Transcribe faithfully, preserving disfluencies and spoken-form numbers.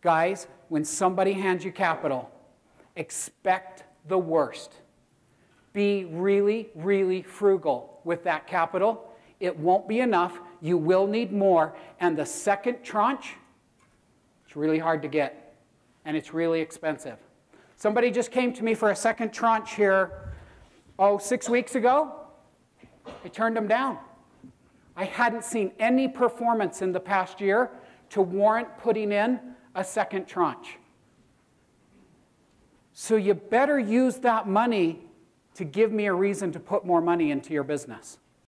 Guys, when somebody hands you capital, expect the worst. Be really, really frugal with that capital. It won't be enough. You will need more. And the second tranche, it's really hard to get. And it's really expensive. Somebody just came to me for a second tranche here, oh, six weeks ago. I turned them down. I hadn't seen any performance in the past year to warrant putting in a second tranche. So you better use that money to give me a reason to put more money into your business.